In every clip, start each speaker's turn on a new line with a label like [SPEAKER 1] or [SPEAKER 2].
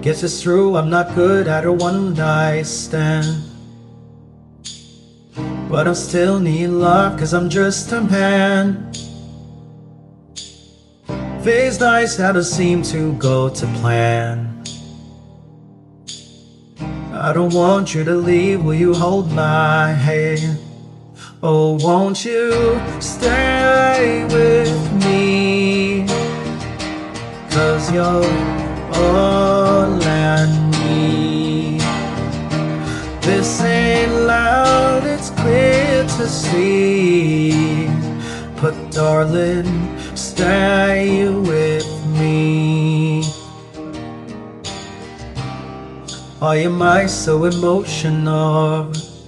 [SPEAKER 1] Guess it's true, I'm not good at a one night stand, but I still need love, cause I'm just a man. Things nights that don't seem to go to plan. I don't want you to leave, will you hold my hand? Oh, won't you stay with me? Cause you're all I need. This ain't loud, it's clear to see. But darling, stay with me. Why am I so emotional?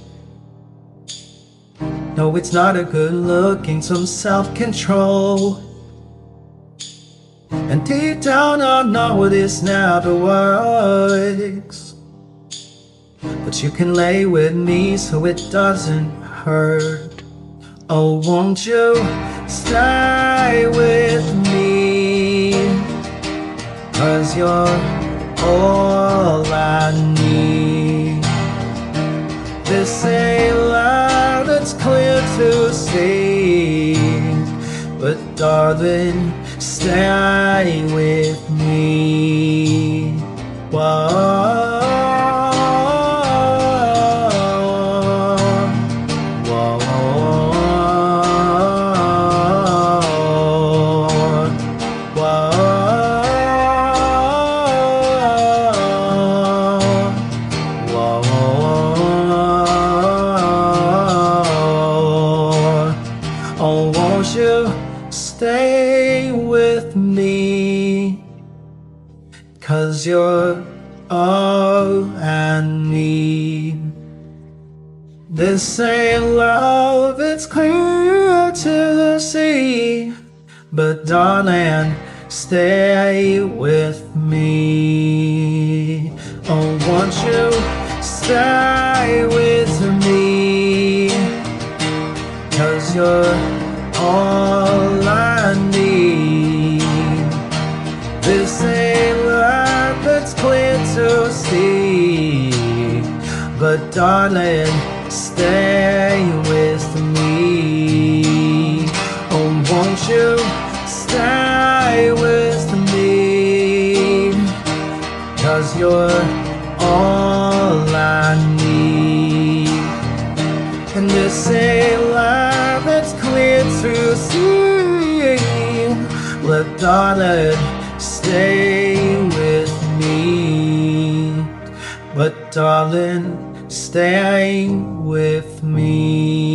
[SPEAKER 1] No, it's not a good looking, some self-control. And deep down I know this never works, but you can lay with me so it doesn't hurt. Oh, won't you stay with me? Cause you're all I need. This ain't loud, it's clear to see. But darling, stay with me. Whoa. Oh, won't you stay with me? Cause you're all I need. This ain't love, it's clear to see. But darling, stay with me. Oh, won't you stay with me? Cause you're all I need. This ain't love, that's clear to see. But darling, stay with me. Oh, won't you stay with me? Cause you're all I need. And this ain't life, it's clear to see. But darling, stay with me. But darling, stay with me.